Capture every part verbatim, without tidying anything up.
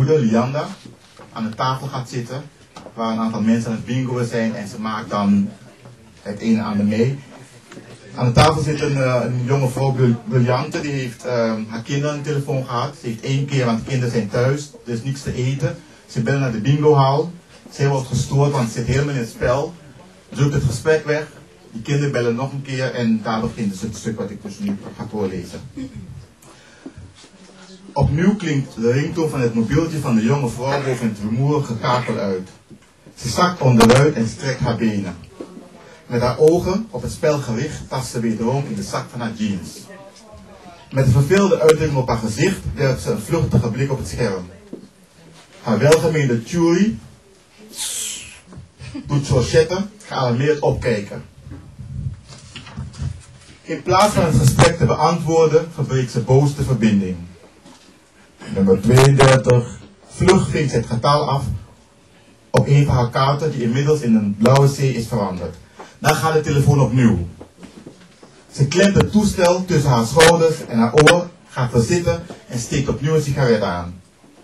moeder, Lianda, aan de tafel gaat zitten, waar een aantal mensen aan het bingoen zijn en ze maakt dan het ene aan de mee. Aan de tafel zit een, uh, een jonge vrouw, Briljante, die heeft uh, haar kinderen aan de telefoon gehad. Ze heeft één keer, want de kinderen zijn thuis, er is niks te eten. Ze bellen naar de bingohal. Zij wordt gestoord, want ze zit helemaal in het spel. Drukt het gesprek weg. Die kinderen bellen nog een keer en daar begint dus het stuk wat ik dus nu ga voorlezen. Opnieuw klinkt de ringtoon van het mobieltje van de jonge vrouw boven het rumoerige gekakel uit. Ze zakt onderuit en strekt haar benen. Met haar ogen op het spel gericht tast ze wederom in de zak van haar jeans. Met een verveelde uitdrukking op haar gezicht werpt ze een vluchtige blik op het scherm. Haar welgemeende Jury doet Georgette gealarmeerd opkijken. In plaats van het gesprek te beantwoorden, verbreekt ze boos de verbinding. Nummer tweeëndertig. Vlug vinkt ze het getal af op een van haar kaarten die inmiddels in een blauwe zee is veranderd. Dan gaat de telefoon opnieuw. Ze klemt het toestel tussen haar schouders en haar oor, gaat er zitten en steekt opnieuw een sigaret aan.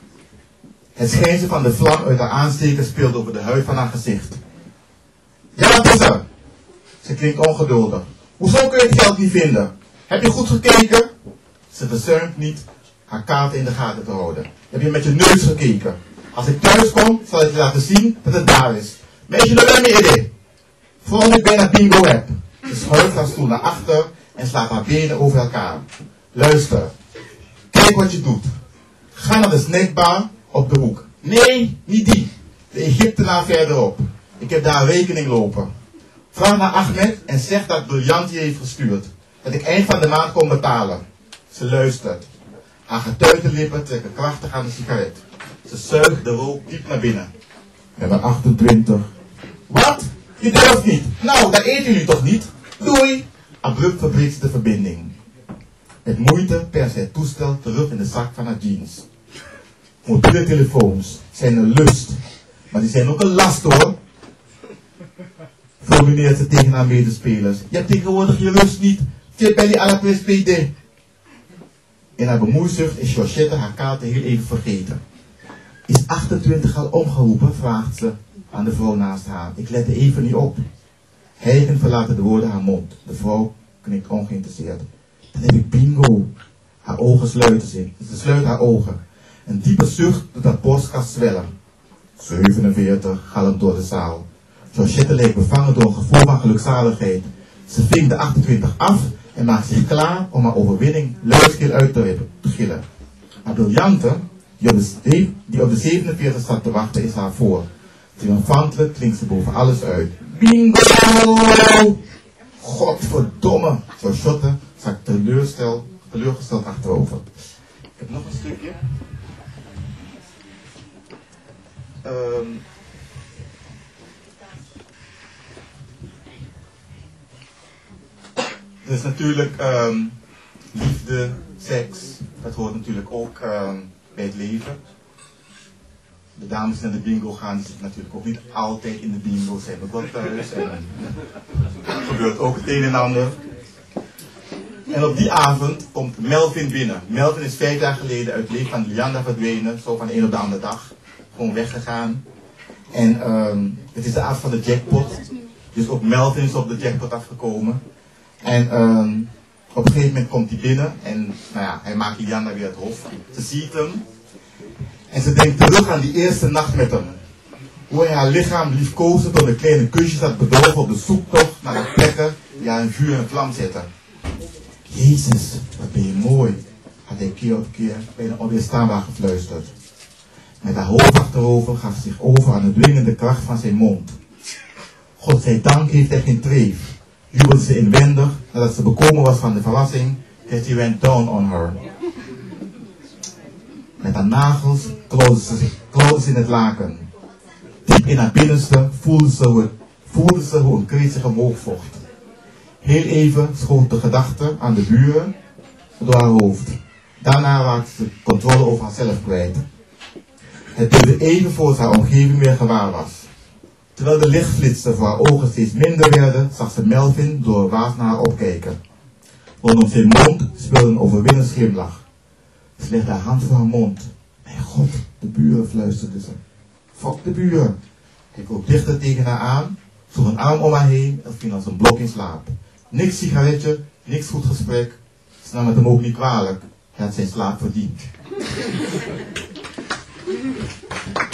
Het schijnsel van de vlam uit haar aansteker speelt over de huid van haar gezicht. Ja, wat is er? Ze klinkt ongeduldig. Hoezo kun je het geld niet vinden? Heb je goed gekeken? Ze verzuimt niet haar kaarten in de gaten te houden. Heb je met je neus gekeken? Als ik thuis kom, zal ik je laten zien dat het daar is. Meisje, nog wel meer idee. Vooral ik bijna bingo heb. Ze schuift haar stoel naar achter en slaat haar benen over elkaar. Luister. Kijk wat je doet. Ga naar de snackbar op de hoek. Nee, niet die. De Egyptenaar verderop. Ik heb daar een rekening lopen. Vraag naar Ahmed en zeg dat Briljant je heeft gestuurd. Dat ik eind van de maand kom betalen. Ze luistert. Haar getuigde lippen trekken krachtig aan de sigaret. Ze zuigt de rook diep naar binnen. We hebben achtentwintig. Wat? Je durft niet. Nou, dat eten jullie toch niet? Doei! Abrupt verbreekt ze de verbinding. Met moeite perst het toestel terug in de zak van haar jeans. Mobiele telefoons zijn een lust. Maar die zijn ook een last hoor. Formuleert ze tegen haar medespelers. Je hebt tegenwoordig je lust niet. Je bent à la P S P D. In haar bemoeizucht is Georgette haar kaarten heel even vergeten. Is achtentwintig al omgeroepen? Vraagt ze aan de vrouw naast haar. Ik let er even niet op. Hijgend verlaten de woorden haar mond. De vrouw knikt ongeïnteresseerd. Dan heb ik bingo. Haar ogen sluiten zich. Ze sluit haar ogen. Een diepe zucht doet haar borstkast zwellen. zevenenveertig galmt door de zaal. Georgette leek bevangen door een gevoel van gelukzaligheid. Ze ving de achtentwintig af en maakt zich klaar om haar overwinning luidkeels uit te gillen. Maar Briljante, die op, de, die op de zevenenveertig staat te wachten, is haar voor. Triomfantelijk klinkt ze boven alles uit. Bingo! Godverdomme! Georgette zakt teleurgesteld, teleurgesteld achterover. Ik heb nog een stukje. Um, dus natuurlijk um, liefde, seks, dat hoort natuurlijk ook um, bij het leven. De dames die naar de bingo gaan, die zitten natuurlijk ook niet altijd in de bingo, zijn ook wel thuis. En er gebeurt ook het een en ander. En op die avond komt Melvin binnen. Melvin is vijf jaar geleden uit het leven van Lianda verdwenen, zo van de een op de andere dag. Gewoon weggegaan. En um, het is de avond van de jackpot. Dus ook Melvin is op de jackpot afgekomen. En um, op een gegeven moment komt hij binnen en nou ja, hij maakt Lianda weer het hof. Ze ziet hem. En ze denkt terug aan die eerste nacht met hem. Hoe hij haar lichaam liefkoosde door de kleine kusjes had bedolven op de zoektocht naar de plekken die haar in vuur en vlam zetten. Jezus, wat ben je mooi, had hij keer op keer bijna onweerstaanbaar gefluisterd. Met haar hoofd achterover gaf ze zich over aan de dwingende kracht van zijn mond. Godzijdank heeft hij geen treef, jubelde ze inwendig nadat ze bekomen was van de verrassing that he went down on her. Met haar nagels klauwde ze, klauwde ze in het laken. Diep in haar binnenste voelde ze hoe, voelde ze hoe een kreet zich omhoog vocht. Heel even schoot de gedachte aan de buren door haar hoofd. Daarna raakte ze controle over haarzelf kwijt. Het duurde even voor ze haar omgeving weer gewaar was. Terwijl de lichtflitsen voor haar ogen steeds minder werden, zag ze Melvin door waas naar haar opkijken. Rondom zijn mond speelde een overwinnend glimlach. Ze legde haar hand voor haar mond. Mijn God, De buren, fluisterde ze. Fok de buren. Ik kroop dichter tegen haar aan, sloeg een arm om haar heen en viel als een blok in slaap. Niks sigaretje, niks goed gesprek. Ze nam het hem ook niet kwalijk. Hij had zijn slaap verdiend.